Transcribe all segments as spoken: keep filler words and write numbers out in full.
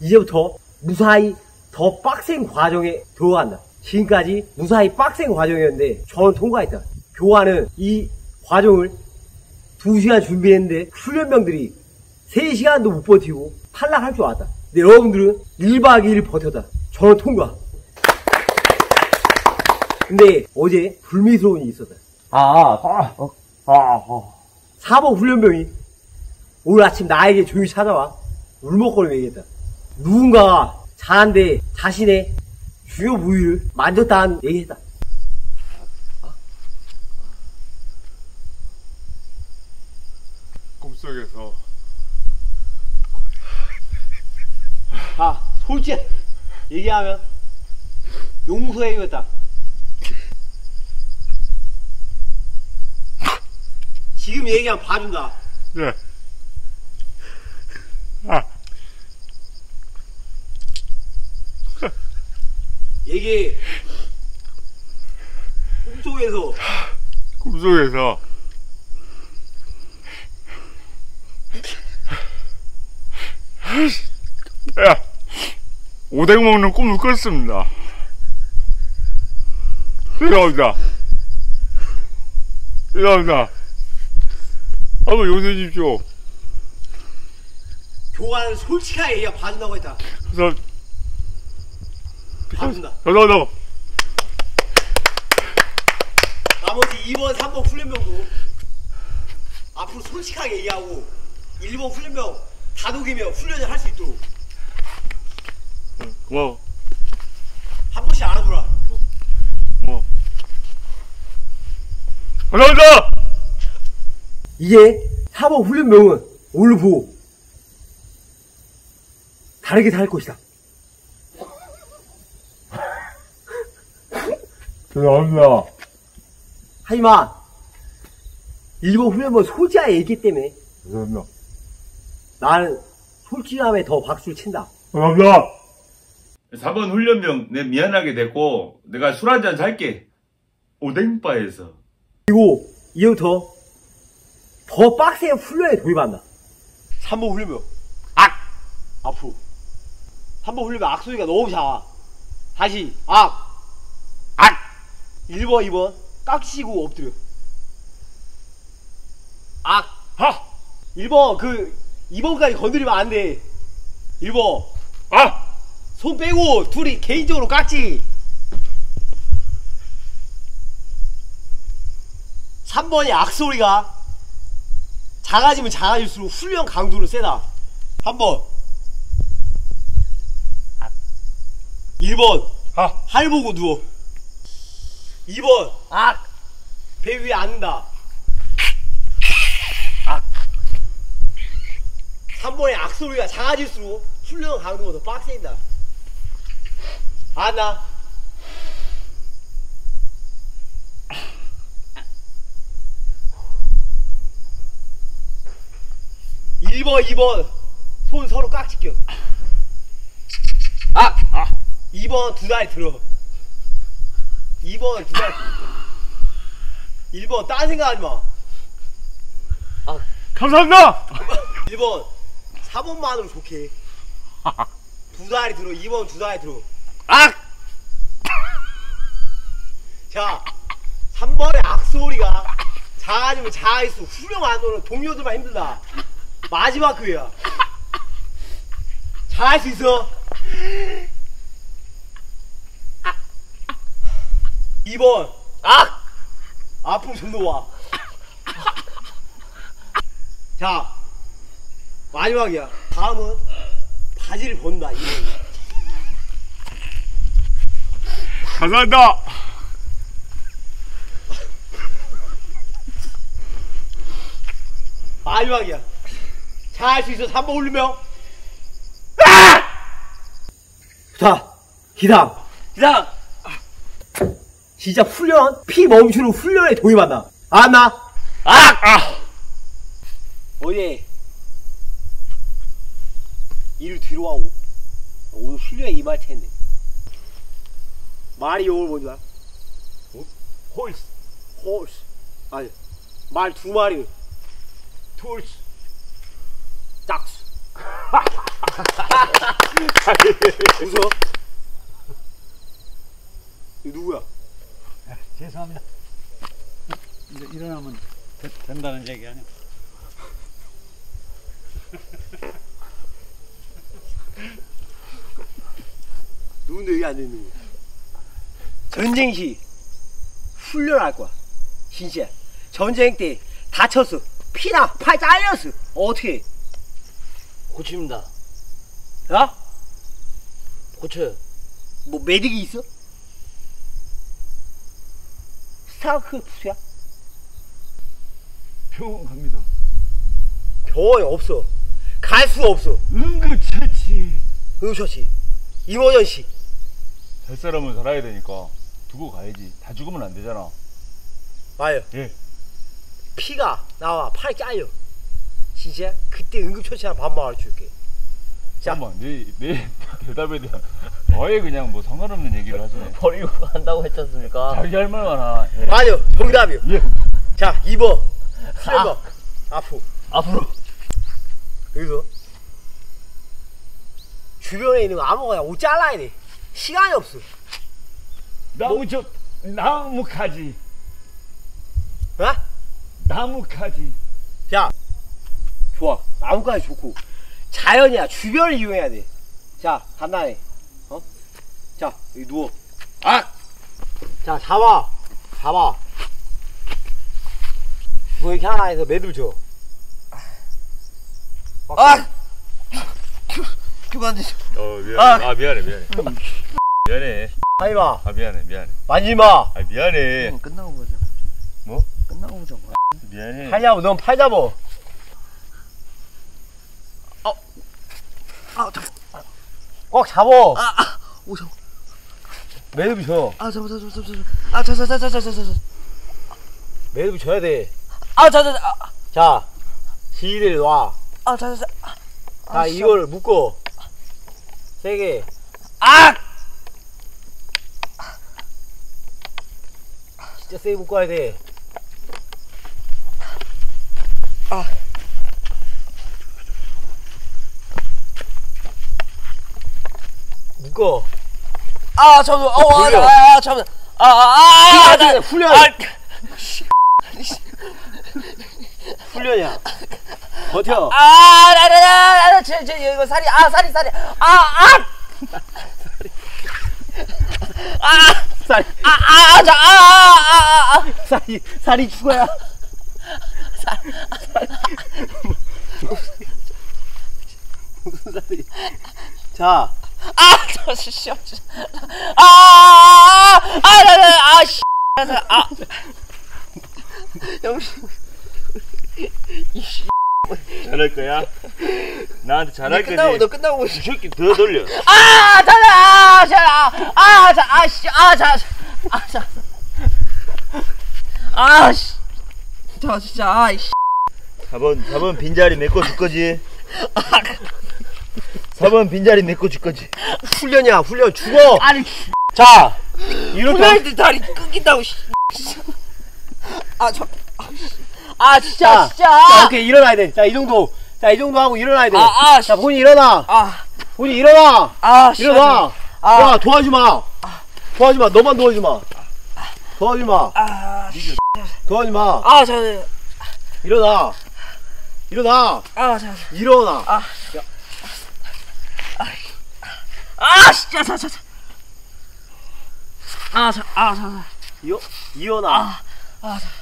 이제부터 무사히 더 빡센 과정에 들어간다. 지금까지 무사히 빡센 과정이었는데 저는 통과했다. 교관은 이 과정을 두 시간 준비했는데 훈련병들이 세 시간도 못 버티고 탈락할 줄 알았다. 근데 여러분들은 일 박 이 일 버텼다. 저는 통과. 근데 어제 불미스러운 일이 있었다. 아, 아, 어, 아, 아. 사법 훈련병이 오늘 아침 나에게 조용히 찾아와 울먹거리며 얘기했다. 누군가가 자는데 자신의 주요 부위를 만졌다는 얘기했다. 꿈속에서 아, 솔직히 얘기하면 용서해주겠다. 지금 얘기하면 봐준다. 예. 아, 얘기. 꿈속에서 꿈속에서 야, 오뎅 먹는 꿈을 꿨습니다. 죄송합니다. 죄송합니다. 한번 용서해 주십시오. 교관은 솔직하게 얘기가 봐준다고 했다. 그래서 봐준다. 죄송합니다. 나머지 이 번, 삼 번 훈련병도 앞으로 솔직하게 얘기하고 일 번 훈련병 다독이며 훈련을 할 수 있도록 고마워. 한 번씩 알아두라. 고마워. 감사합니다. 이제 사법 훈련병은 오늘 보고 다르게 살 것이다. 죄송합니다. 하지만 일본 훈련병 솔직하게 얘기했기 때문에 죄송합니다. 나는 솔직함에 더 박수를 친다. 감사합니다. 사 번 훈련병 내 미안하게 됐고 내가 술 한잔 살게. 오뎅바에서. 그리고 이제부터 더 빡센 훈련에 돌입한다. 삼 번 훈련병 악! 앞으로 삼 번 훈련병 악 소리가 너무 작아. 다시 악! 악! 일 번, 이 번 깍지고 엎드려. 악! 하! 일 번 그 이 번까지 건드리면 안 돼. 일 번 아! 손 빼고 둘이 개인적으로 깍지. 삼 번이 악소리가 작아지면 작아질수록 훈련 강도는 세다. 한 번 일 번 하! 할 보고 누워. 이 번 악! 배 위에 앉는다. 악! 삼 번의 악소리가 작아질수록 훈련 강도가 더 빡세진다. 알았나? 일 번, 이 번 손 서로 깍지 껴. 아! 아! 이 번 두 다리 들어. 이 번 두 다리. 일 번 딴 생각하지 마. 아. 감사합니다. 일 번 사 번만으로 좋게. 두 다리 들어. 이 번 두 다리 들어. 악! 자, 삼 번의 악소리가 작아지면 작아질수록 후렴 안 오는 동료들만 힘들다. 마지막 기회야. 잘할 수 있어. 이 번 악! 앞으로 좀 더 와. 자, 마지막이야. 다음은 바지를 벗는다. 이 번. 감사합니다. 마지막이야. 잘할 수 있어. 삼 번 훈련병. 자, 기상. 기상. 진짜 훈련, 피 멈추는 훈련에 도입한다. 알았나? 악! 아! 어제 일을 뒤로 하고 오늘 훈련에 임할 텐데 말이 욕을 뭔지 알아? 어? 홀스. 홀스. 아니, 말 두 마리. 툴스. 짝수. 웃어? 이거 누구야? 죄송합니다. 이제 일어나면 되, 된다는 얘기 아니야? 누군데 여기 앉아있는 거야? 전쟁 시 훈련할 거야. 진짜 전쟁 때 다쳤어. 피나 팔 잘렸어. 어떻게 해? 고칩니다. 야? 고쳐요. 뭐 메딕이 있어? 스타크래프트야? 병원 갑니다. 병원이 없어. 갈 수가 없어. 응급처치. 응처치. 이머전시. 살 사람은 살아야 되니까 두고 가야지. 다 죽으면 안 되잖아. 맞아요. 예. 피가 나와. 팔이 잘려. 진짜? 그때 응급처치하는 방법 알려줄게. 자. 잠깐만, 내, 내 대답에 대한 아예 그냥 뭐 상관없는 얘기를 하시네. 버리고 간다고 했지 않습니까? 자기 할 말 많아. 예. 맞아요. 정답이요. 예. 자, 이 번. 삼 번. 앞으로. 앞으로. 여기서. 주변에 있는 거 아무거나 옷 잘라야 돼. 시간이 없어. 나무 저 나무가지. 어? 나무가지. 자, 좋아. 나무까지 좋고. 자연이야. 주변을 이용해야 돼. 자, 간단해. 어? 자, 여기 누워. 아! 자, 잡아. 잡아. 뭐 이렇게 하나 해서 매듭 줘. 아! 그만 좀. 어 미안해. 아. 아, 미안해 미안해. 미안해. 하지 마. 아 미안해 미안해. 만지지 마. 아 미안해. 끝나고 가자. 뭐? 끝나고 가자. 미안해. 팔 잡아. 넌 팔 잡아. 아, 잠깐. 꽉 잡아. 아, 아. 오, 잠깐. 매듭 줘. 아, 잠깐, 잠깐, 잠깐, 잠깐. 아, 자, 자, 자, 자, 자, 자, 자. 매듭 줘야 돼. 아, 자, 자, 자. 아, 자, 지를 놔. 아, 자, 자, 자. 아, 자, 아, 이걸 묶어. 세게. 아! 진짜 세게 묶어야 돼. 아. 묶어. 아, 잠깐만. 어, 아, 돌려. 아, 아, 잠깐만. 아, 아, 아, 아, 나, 훈련. 아, 훈련이야. 버텨. 아, 나, 나, 나, 나, 저, 저, 이거 살이, 아, 살이, 살이. 아, 아! 아! 살, 아, 아, 자, 아, 아, 아, 아. 살이, 살이 죽어야. 무슨 살이. 자, 아, 저, 씨, 씨, 씨. 아, 아, 아, 나, 나, 아, 씨. 아. 영신. 잘할 거야. 나한테 잘할 거지. 끝나고, 너 끝나고. 이 새끼 더 돌려. 아, 자, 아, 자, 아, 자, 아, 씨, 아, 자, 아, 자. 아, 씨. 저, 진짜, 아, 씨. 사 번 사 번 빈자리 메꿔 줄 거지. 사 번 빈자리 메꿔 줄 거지. 훈련이야, 훈련. 죽어. 아니, 자, 이렇게. 훈련할 때 다리 끊긴다고, 씨. 아, 저, 아, 진짜, 자, 진짜. 자, 오케이, 일어나야 돼. 자, 이 정도. 자, 이 정도 하고 일어나야 돼. 아, 아, 자, 본인 일어나. 아, 본인 일어나. 아, 씨. 일어나. 아. 야, 도와주지 마. 도와주지 마. 너만 도와주지 마. 도와주지 마. 아, 도와주지 마. 아, 저, 일어나. 일어나. 아, 저, 일어나. 아, 아, 진짜, 자, 자, 자. 아, 자, 아, 자, 자. 이어, 일어나. 아, 아, 자.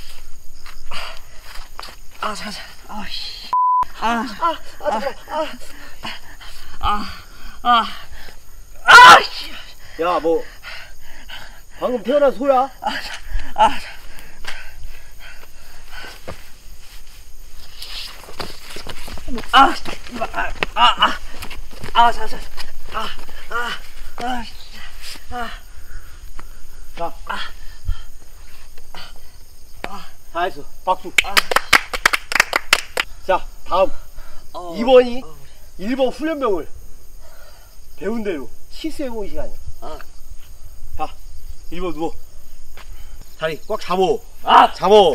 아, 자, 자. 아, 씨. 아, 아, 아, 잠깐만. 아, 아, 아, 씨. 야, 뭐. 방금 태어난 소야? 아, 아, 아, 아, 아, 아, 자, 자, 아, 아, 아, 아, 자. 다 했어. 박수. 자, 다음. 어, 이 번이 일 번 훈련병을 배운 대로 실수해보는 시간이야. 아. 자, 일 번 누워. 다리 꽉 잡어. 아! 잡어.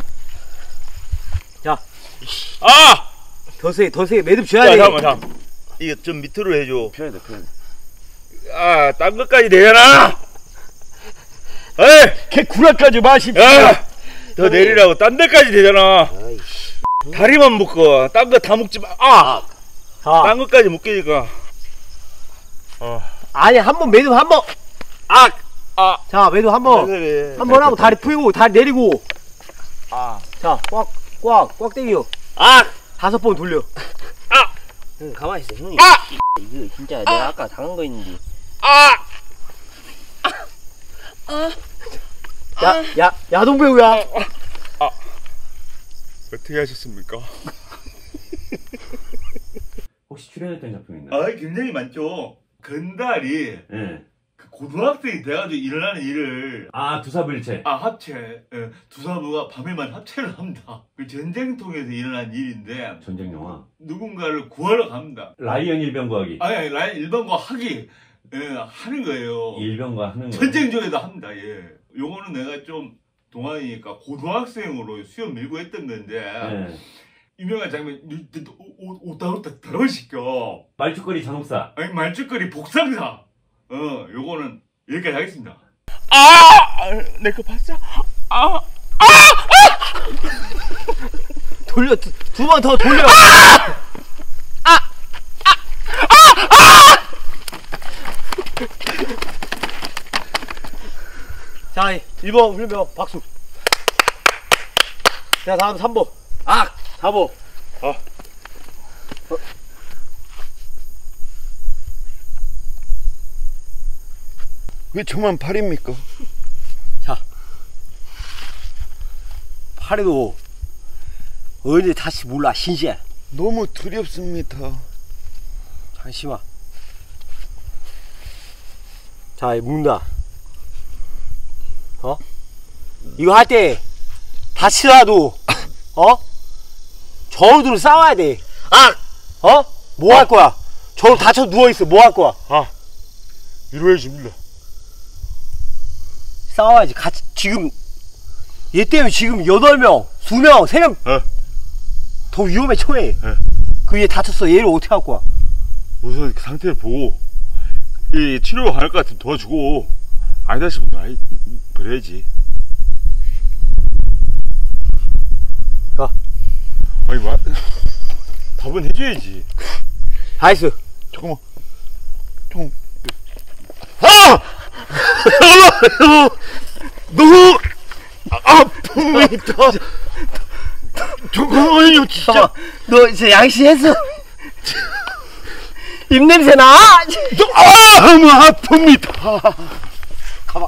자. 아! 더 세게, 더 세게 매듭 줘야 야, 돼. 잠깐만, 잠깐만. 이거 좀 밑으로 해줘. 펴야 돼, 펴야 돼. 아, 딴 것까지 되잖아. 에이, 걔 구라까지 마십시오. 야, 더 내리라고. 딴 데까지 되잖아. 다리만 묶어. 딴 거 다 묶지 마. 아, 자, 딴 것까지 묶이니까. 아니 한 번 매듭 한 번. 아, 아, 자 매듭 한 번. 그래. 한 번 하고 다리 풀고 다리 내리고. 아, 자, 꽉, 꽉, 꽉 당겨. 아, 다섯 번 돌려. 형 가만히 있어 형님. 아! 이거 진짜 내가 아까 당한 거 있는데. 아. 야, 야, 야동 배우야. 어떻게 하셨습니까? 혹시 출연했던 작품 있나요? 아, 굉장히 많죠. 건달이 예. 그 고등학생이 돼가지고 일어나는 일을 아, 두사불체. 아 합체 예, 두사부가 밤에만 합체를 합니다. 그 전쟁통에서 일어난 일인데 전쟁 영화. 누군가를 구하러 갑니다. 라이언 일병과학이. 아니 아니 라인 일반과 하기 예, 하는 거예요. 일병과 하는 거. 전쟁 중에도 합니다. 예. 요거는 내가 좀 동안이니까 고등학생으로 수염 밀고 했던 건데 예. 유명한 장면 오다오다 더러시켜 말죽거리 잔혹사. 아니 말죽거리 복상사 어 요거는 여기까지 하겠습니다. 아! 내 거 봤어? 아! 돌려, 두 번 더 돌려. 자, 일 번 훈련병 박수. 자, 다음 삼 번. 아! 사 번. 아. 왜 저만 팔입니까? 팔에도 언제 다시 몰라, 신시해. 너무 두렵습니다. 잠시만. 자, 묶는다. 어? 이거 할 때 다치더라도 어? 저우들은 싸워야 돼. 아! 어? 뭐 할 거야? 저우 다쳐 누워있어. 뭐 할 거야? 아, 위로해 줍니다. 싸워야지. 같이 지금 얘 때문에 지금 여덟 명, 두 명, 세 명 어. 더 위험해 처해. 어. 그 얘 다쳤어. 얘를 어떻게 할 거야? 우선 그 상태를 보고 이 치료가 가능할 것 같으면 도와주고 아니다 싶으면 아이 버려야지. 가. 아니 뭐 답은 해줘야지. 나이스. 잠깐만. 좀. 아! 너무 아픕니다. 잠깐만요, 진짜. 잠깐만. 너 이제 양치했어? 입냄새 나? 너무 아픕니다. 가봐.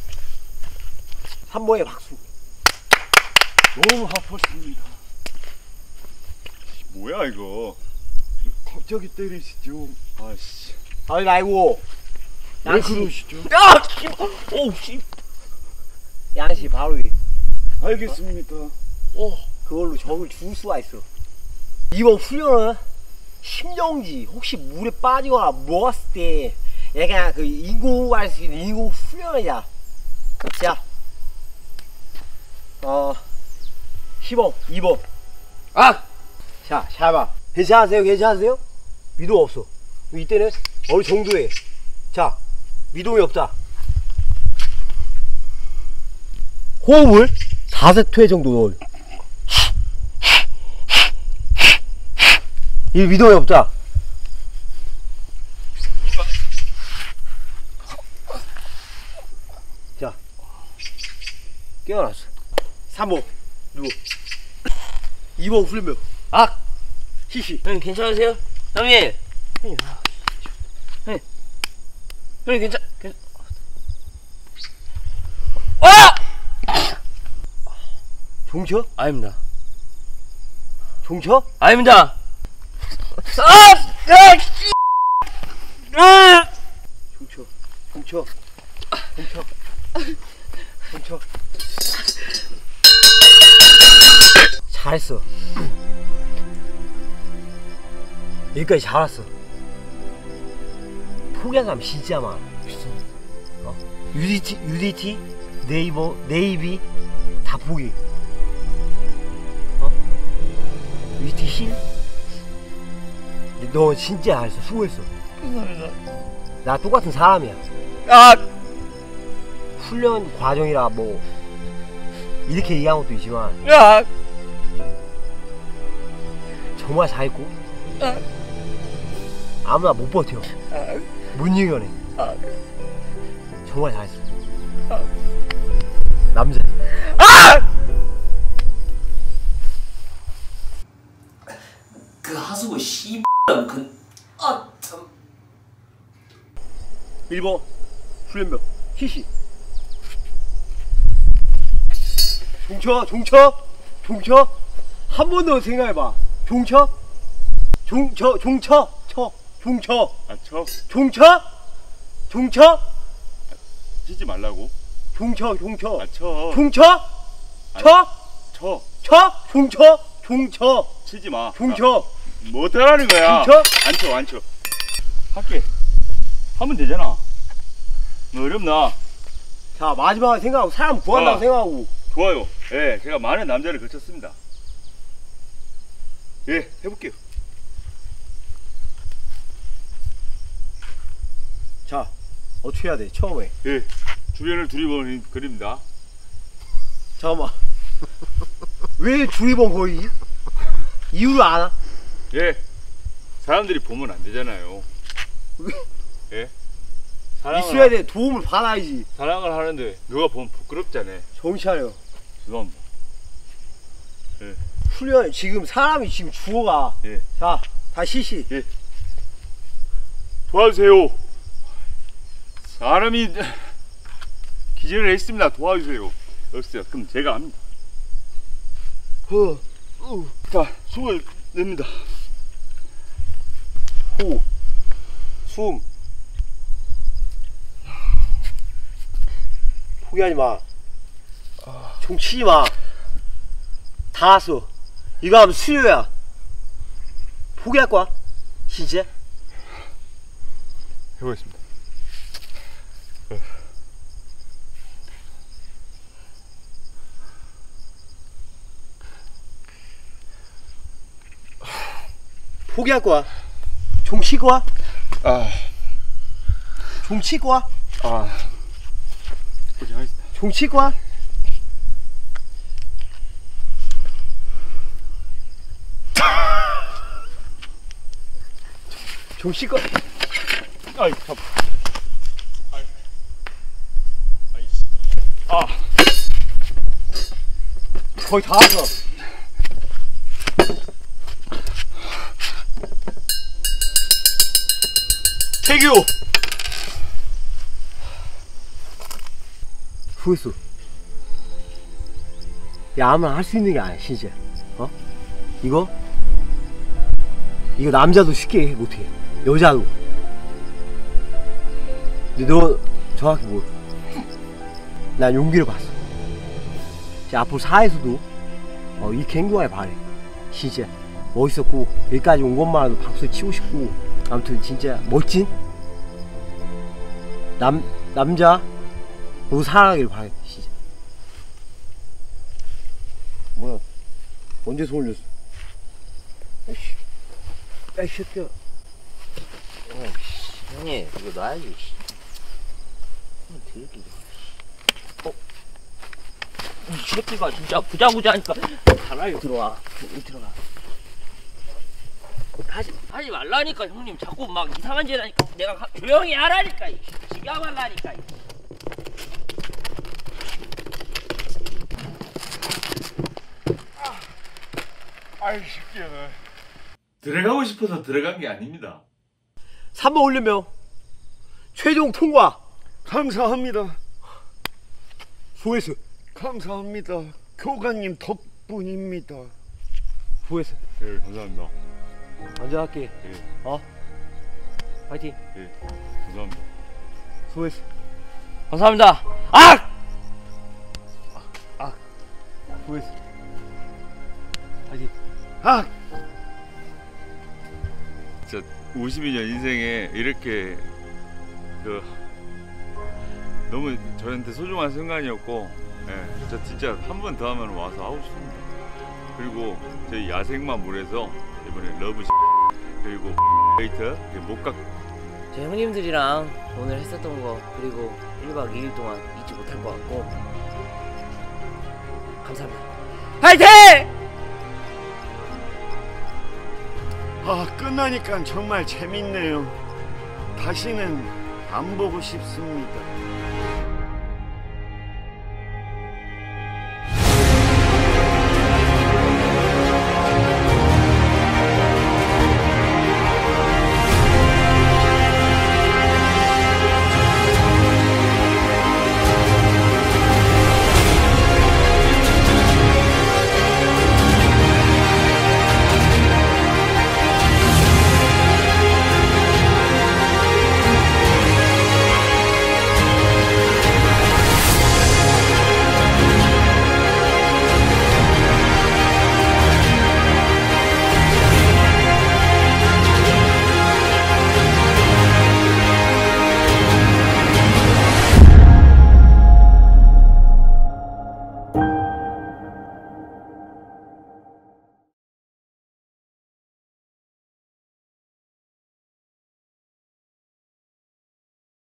삼 번에 박수. 너무 아팠습니다. 뭐야 이거? 갑자기 때리시죠. 아씨. 아니 말고. 왜 양치. 그러시죠? 야! 오우 씨. 양치 바로 위. 알겠습니다. 어, 그걸로 적을 죽을 수가 있어. 이번 훈련은 심정지 혹시 물에 빠지거나 먹었을 때 얘가 그 인공호흡할 수 있는 인공 훈련이야. 자, 어, 십 번, 이 번. 아! 자, 잘 봐. 괜찮으세요? 괜찮으세요? 미동 없어. 이때는 어느 정도에. 자, 미동이 없다. 호흡을 사 세트 정도 넣어요. 이 미동이 없다. 자, 깨어났어. 삼 번 누구? 이 번 훈련병. 아! 히히. 형님 괜찮으세요? 형님. 형님. 형님. 형님 괜찮 괜. 아! 종쳐? 아닙니다. 종쳐? 아닙니다. 아! 아! 씨! 아! 종쳐. 종쳐. 종쳐. 종쳐. 잘했어. 여기까지 잘 왔어. 포기한 사람 진짜 많아. 어? 유디티, 유디티, 네이버, 네이비 다 포기. 어? 유디티 힐? 너 진짜 잘했어. 수고했어. 감사합니다. 나 똑같은 사람이야. 아, 훈련 과정이라 뭐 이렇게 얘기한 것도 있지만 야, 정말 잘했고 아, 아무나 못 버텨. 아, 못 이겨내. 아, 정말 잘했어. 아. 남자. 아! 그 하수구 씨 그 아 참. 일 번 훈련병 희시. 종쳐 종쳐 종쳐. 한 번 더 생각해봐. 종쳐 종쳐 종쳐 쳐 종쳐 아 쳐. 종쳐 종쳐 치지 말라고. 종쳐 종쳐 아 쳐. 종쳐 쳐 쳐. 쳐 종쳐 종쳐 치지 마. 종쳐 아, 뭐 어떡하라는 거야? 쳐? 안 쳐, 안 쳐. 할게. 하면 되잖아. 뭐 어렵나? 자 마지막에 생각하고 사람 구한다고 어. 생각하고. 좋아요. 예, 제가 많은 남자를 거쳤습니다. 예, 해볼게요. 자 어떻게 해야 돼 처음에. 예, 주변을 두리번 그립니다. 잠깐만. 왜 두리번 거의? 이유를 아나? 예, 사람들이 보면 안 되잖아요. 예, 사랑을, 있어야 돼. 도움을 받아야지. 사랑을 하는데 누가 보면 부끄럽잖아요. 정신 차려. 죄송합니다. 훈련 지금 사람이 지금 죽어가. 예, 자 다시 시시. 예. 도와주세요. 사람이 기절을 했습니다. 도와주세요. 없어요. 그럼 제가 합니다. 어. 어. 자, 숨을 냅니다. 호. 숨. 포기하지 마. 종 치지 마. 다 왔어. 이거 하면 수요야. 포기할 거야? 진짜? 해보겠습니다. 포기할 거야. 종 칠 거야? 아, 종 칠 거야? 아, 포기하겠습니다. 종 칠 거야? 종 칠 거야? 아이, 참. 아이, 아이, 아, 거의 다 왔어. 태교. 후회수. 야 아무나 할 수 있는 게 아니야 진짜. 어? 이거? 이거 남자도 쉽게 못해. 여자도. 근데 너 정확히 뭐? 난 용기를 봤어. 진짜 앞으로 사회에서도 어, 이렇게 행동하길 바래. 진짜 멋있었고 여기까지 온 것만으로도 박수 치고 싶고. 아무튼 진짜 멋진 남 남자 너 살아가길 바래 진짜. 뭐야? 언제 손 올렸어? 아이씨, 야이 새끼야. 어, 형님 이거 놔야지. 되게. 어? 이 새끼가 진짜 부자부자하니까 가만히 들어와. 여기 들어가. 하지 하지 말라니까 형님. 자꾸 막 이상한 짓 하니까 내가 가, 조용히 하라니까. 지가 말라니까. 아이, 새끼야. 들어가고 싶어서 들어간 게 아닙니다. 삼 번 훈련병 최종 통과. 감사합니다. 수고했어. 감사합니다. 교관님 덕분입니다. 수고했어. 예, 감사합니다. 먼저 할게. 예, 어? 파이팅. 예, 감사합니다. 수고했어. 감사합니다. 아! 수고했어. 파이팅. 아! 진짜 오십이 년 인생에 이렇게 그 너무 저한테 소중한 순간이었고, 예, 저 진짜 한 번 더 하면 와서 하고 싶습니다. 그리고 저희 야생마물에서 이번에 러브 그리고 데이트 못각 저 형님들이랑 오늘 했었던 거 그리고 일 박 이 일 동안 잊지 못할 것 같고 감사합니다. 파이팅! 아, 끝나니까 정말 재밌네요. 다시는 안 보고 싶습니다.